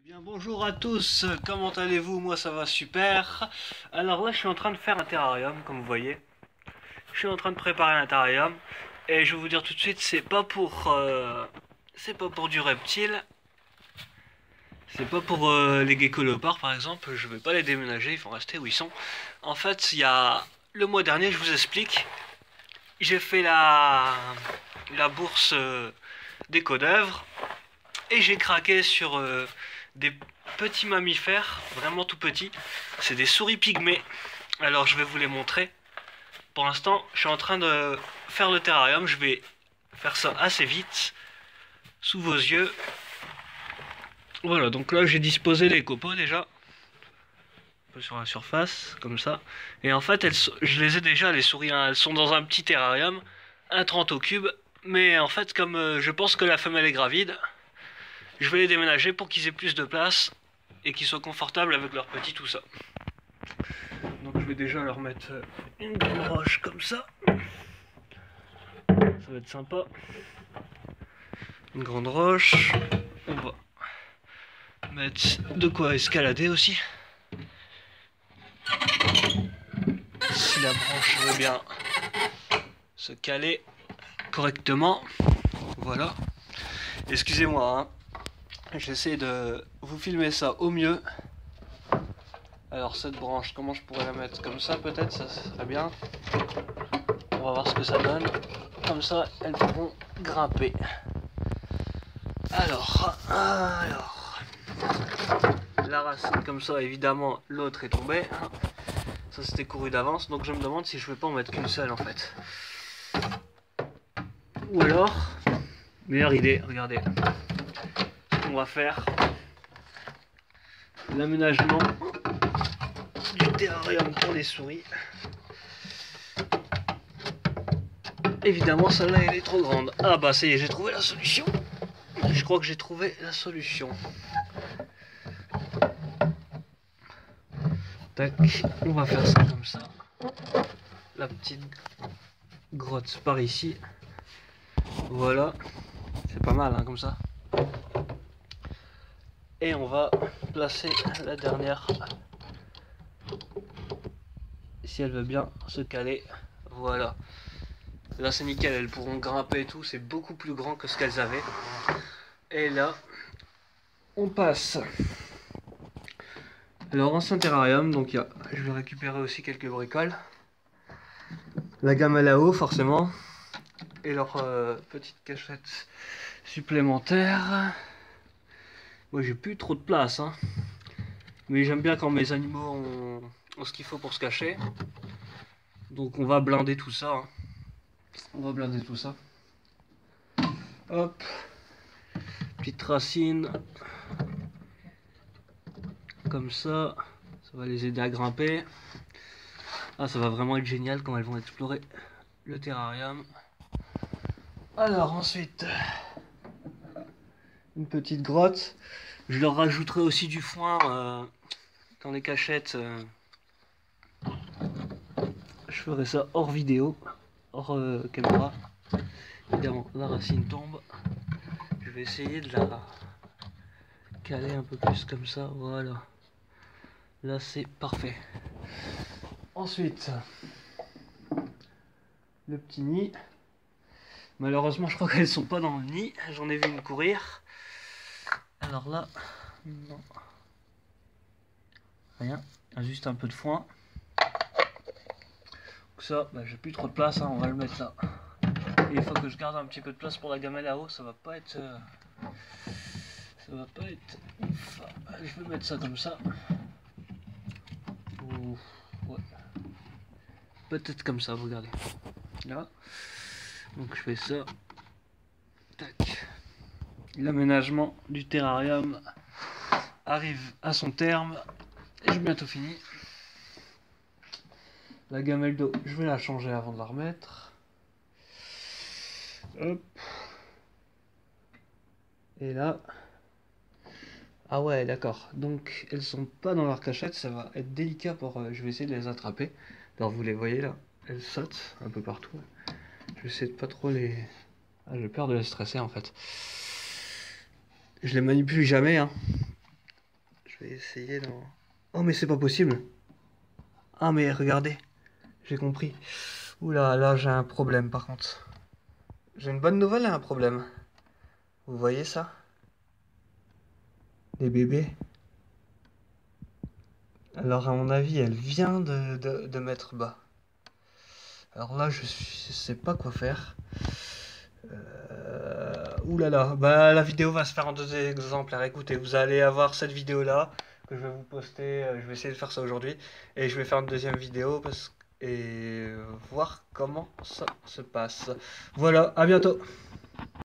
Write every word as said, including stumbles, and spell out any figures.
Bien, bonjour à tous, comment allez-vous? Moi ça va super. Alors là je suis en train de faire un terrarium comme vous voyez. Je suis en train de préparer un terrarium et je vais vous dire tout de suite, c'est pas pour euh, c'est pas pour du reptile. C'est pas pour euh, les geckos léopards par exemple, je vais pas les déménager, ils vont rester où ils sont. En fait, il y a le mois dernier, je vous explique, j'ai fait la la bourse euh, des d'œuvre et j'ai craqué sur euh, des petits mammifères, vraiment tout petits. C'est des souris pygmées. Alors je vais vous les montrer. Pour l'instant, je suis en train de faire le terrarium. Je vais faire ça assez vite, sous vos yeux. Voilà, donc là j'ai disposé les copeaux déjà. Un peu sur la surface, comme ça. Et en fait, elles, je les ai déjà, les souris. Hein, elles sont dans un petit terrarium, un trente au cube. Mais en fait, comme euh, je pense que la femelle est gravide, je vais les déménager pour qu'ils aient plus de place et qu'ils soient confortables avec leurs petits, tout ça. Donc je vais déjà leur mettre une grande roche comme ça. Ça va être sympa. Une grande roche. On va mettre de quoi escalader aussi. Si la branche veut bien se caler correctement. Voilà. Excusez-moi, hein. J'essaie de vous filmer ça au mieux. Alors cette branche, comment je pourrais la mettre? Comme ça peut-être, ça serait bien. On va voir ce que ça donne. Comme ça, elles pourront grimper. Alors, alors. La racine comme ça, évidemment, l'autre est tombée. Ça c'était couru d'avance, donc je me demande si je vais pas en mettre qu'une seule en fait. Ou alors, meilleure idée, regardez. On va faire l'aménagement du terrarium pour les souris. Évidemment, celle-là, elle est trop grande. Ah bah ça y est, j'ai trouvé la solution. Je crois que j'ai trouvé la solution. Tac, on va faire ça comme ça. La petite grotte par ici. Voilà. C'est pas mal, hein, comme ça. Et on va placer la dernière. Si elle veut bien se caler. Voilà. Là c'est nickel, elles pourront grimper et tout, c'est beaucoup plus grand que ce qu'elles avaient. Et là, on passe. Alors ancien terrarium, donc y a, je vais récupérer aussi quelques bricoles. La gamelle à eau forcément. Et leur euh, petite cachette supplémentaire. Moi j'ai plus trop de place, hein. Mais j'aime bien quand mes animaux ont, ont ce qu'il faut pour se cacher. Donc on va blinder tout ça, hein. On va blinder tout ça. Hop. Petite racine. Comme ça. Ça va les aider à grimper. Ah, ça va vraiment être génial quand elles vont explorer le terrarium. Alors ensuite, une petite grotte. Je leur rajouterai aussi du foin euh, dans les cachettes. Euh, je ferai ça hors vidéo, hors euh, caméra. Évidemment, la racine tombe. Je vais essayer de la caler un peu plus comme ça. Voilà. Là, c'est parfait. Ensuite, le petit nid. Malheureusement, je crois qu'elles sont pas dans le nid. J'en ai vu une courir. Alors là, non. Rien. Juste un peu de foin. Donc ça, bah, j'ai plus trop de place. Hein, on va le mettre là. Et il faut que je garde un petit peu de place pour la gamelle à eau. Ça va pas être... Euh, ça va pas être... Ouf. Je vais mettre ça comme ça. Ou... Ouais. Peut-être comme ça, vous regardez. Là. Donc je fais ça. Tac. L'aménagement du terrarium arrive à son terme. Et j'ai bientôt fini. La gamelle d'eau, je vais la changer avant de la remettre. Hop. Et là. Ah ouais, d'accord. Donc elles sont pas dans leur cachette, ça va être délicat pour... Euh, je vais essayer de les attraper. Alors vous les voyez là, elles sautent un peu partout. Je vais essayer de pas trop les... Ah, j'ai peur de les stresser en fait. Je les manipule jamais, hein. Je vais essayer d'en... Oh mais c'est pas possible. Ah mais regardez, j'ai compris. Oula, là j'ai un problème par contre. J'ai une bonne nouvelle et un problème. Vous voyez ça? Les bébés. Alors à mon avis, elle vient de, de, de mettre bas. Alors là, je, suis, je sais pas quoi faire. Euh... Ouh là là, bah la vidéo va se faire en deux exemplaires. Écoutez, vous allez avoir cette vidéo là que je vais vous poster. euh, Je vais essayer de faire ça aujourd'hui et je vais faire une deuxième vidéo parce et voir comment ça se passe. Voilà, à bientôt.